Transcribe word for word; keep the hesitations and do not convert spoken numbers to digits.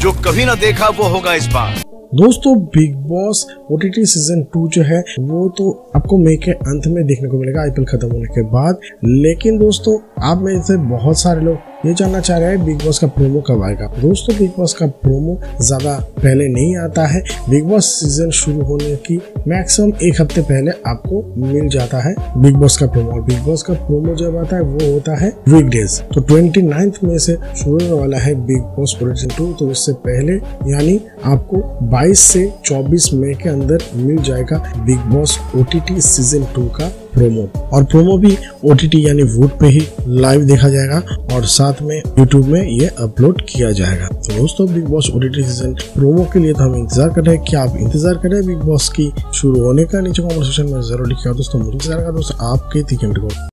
जो कभी ना देखा वो होगा इस बार। दोस्तों Bigg Boss OTT season two जो है वो तो आपको मई के अंत में देखने को मिलेगा आईपीएल खत्म होने के बाद। लेकिन दोस्तों आप में से बहुत सारे लोग ये जानना चाह रहे हैं बिग बॉस का प्रोमो कब आएगा। दोस्तों बिग बॉस का प्रोमो ज्यादा पहले नहीं आता है। बिग बॉस सीजन शुरू होने की मैक्सिमम एक हफ्ते पहले आपको मिल जाता है बिग बॉस का प्रोमो। और बिग बॉस का प्रोमो जब आता है वो होता है वीकडेज। तो ट्वेंटी नाइन्थ में से शुरू होने वाला है बिग बॉस सीजन टू। तो उससे पहले यानी आपको बाईस से चौबीस मई के अंदर मिल जाएगा Bigg Boss OTT season two का प्रोमो। और प्रोमो भी ओटीटी यानी वोट पे ही लाइव देखा जाएगा और साथ में यूट्यूब में ये अपलोड किया जाएगा। तो दोस्तों Bigg Boss OTT season promo के लिए तो हम इंतजार कर रहे हैं। क्या आप इंतजार कर रहे हैं बिग बॉस की शुरू होने का? नीचे कमेंट सेक्शन में जरूर लिखिएगा दोस्तों। मुझे इंतजार का दोस्तों आपके थी।